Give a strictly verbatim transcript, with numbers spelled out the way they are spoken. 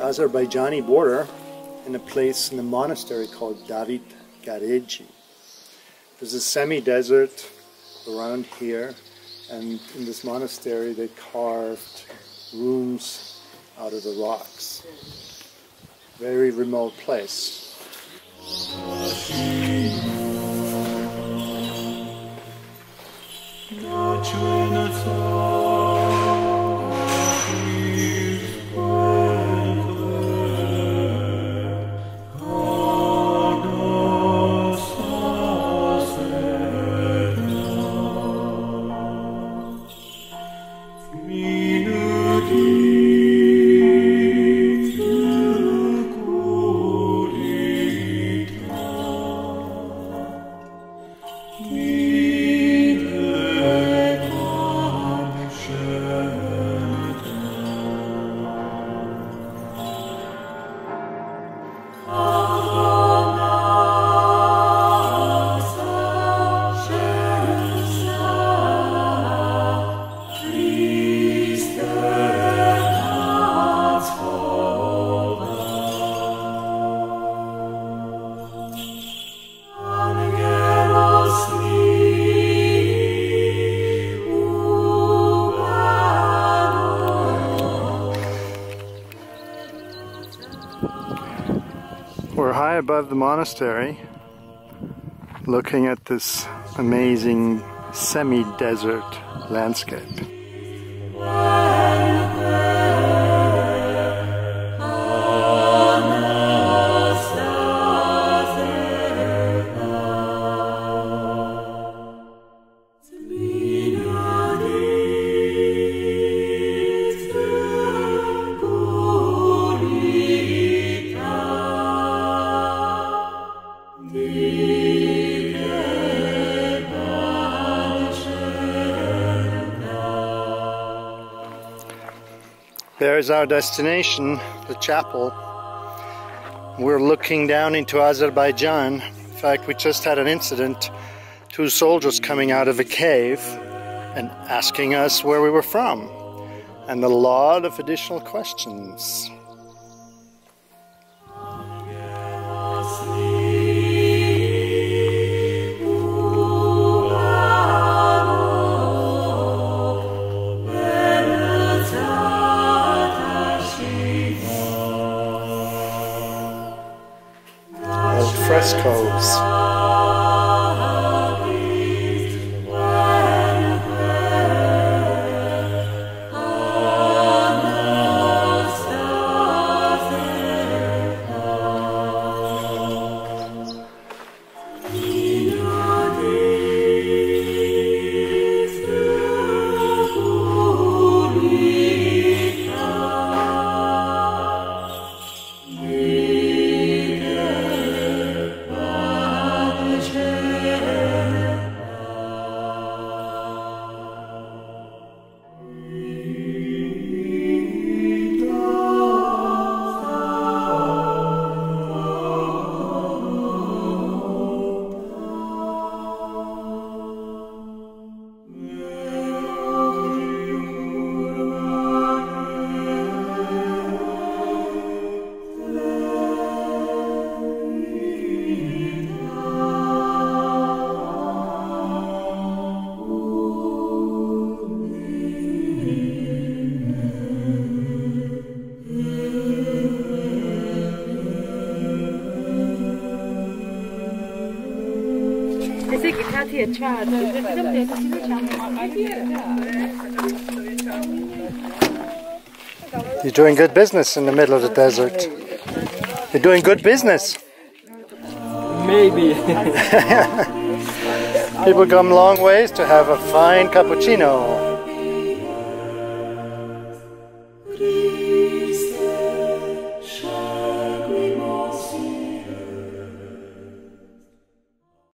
Azerbaijani border in a place in a monastery called David Gareji. There's a semi-desert around here, and in this monastery they carved rooms out of the rocks. Very remote place. We're high above the monastery, looking at this amazing semi-desert landscape. There's our destination, the chapel. We're looking down into Azerbaijan. In fact, we just had an incident. Two soldiers coming out of a cave and asking us where we were from, and a lot of additional questions. Frescoes. You're doing good business in the middle of the desert. You're doing good business. Maybe. People come long ways to have a fine cappuccino.